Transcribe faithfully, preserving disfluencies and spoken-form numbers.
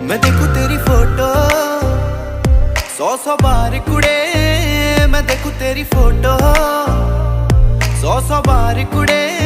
मैं देखूं तेरी फोटो सौ सौ बार कुड़े, मैं देखूं तेरी फोटो सौ सौ बार कुड़े।